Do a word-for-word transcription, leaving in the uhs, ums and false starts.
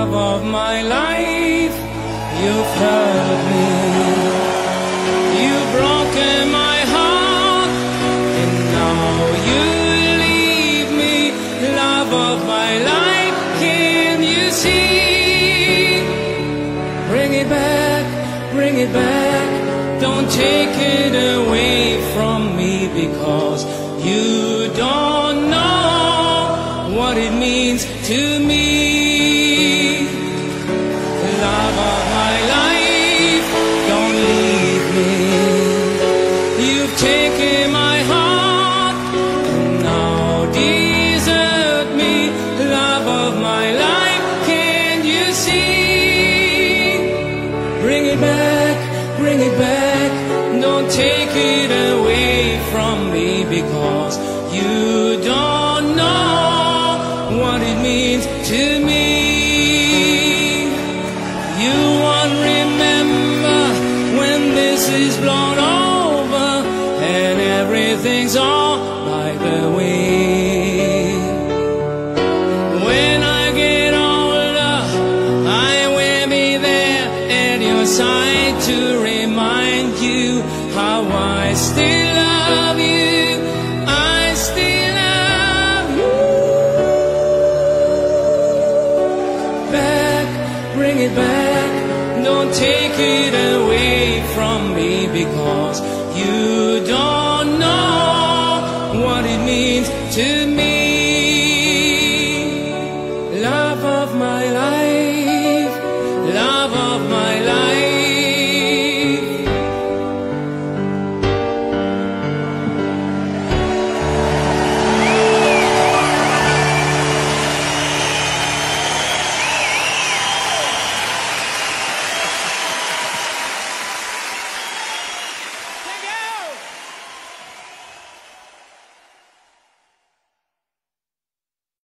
love of my life, you've hurt me. You've broken my heart, and now you leave me. Love of my life, can you see? Bring it back, bring it back. Don't take it away from me, because you don't know what it means to me. Love of my life, don't leave me. You've taken my heart, and now desert me. Love of my life, can you see? Bring it back, bring it back. Don't take it away from me, because you don't know what it means to me. You won't remember when this is blown over and everything's all by the way. When I get older, I will be there at your side to remind you how I still love you. I still love you. Back, bring it back. Don't take it away from me, because you don't know what it means to me. Love of my life.